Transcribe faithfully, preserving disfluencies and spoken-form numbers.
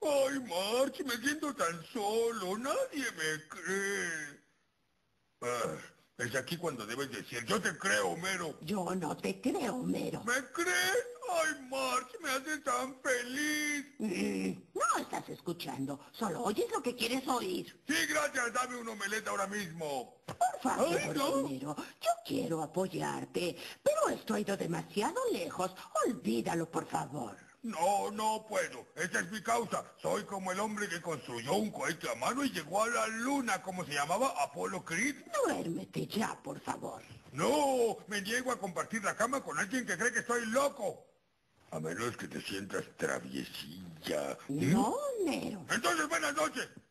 Ay, March, me siento tan solo, nadie me cree. Ah, es aquí cuando debes decir, yo te creo, Homero. Yo no te creo, Homero. ¿Me crees? Ay, March, me haces tan feliz. Mm, no estás escuchando, solo oyes lo que quieres oír. Sí, gracias, dame un omelette ahora mismo. Por favor, Ay, no. Homero, yo quiero apoyarte, pero esto ha ido demasiado lejos. Olvídalo, por favor. No, no puedo. Esta es mi causa. Soy como el hombre que construyó un cohete a mano y llegó a la luna. ¿Cómo se llamaba? Apolo Creed. Duérmete ya, por favor. No, me niego a compartir la cama con alguien que cree que estoy loco. A menos que te sientas traviesilla. ¿Mm? No, Homero. Entonces, buenas noches.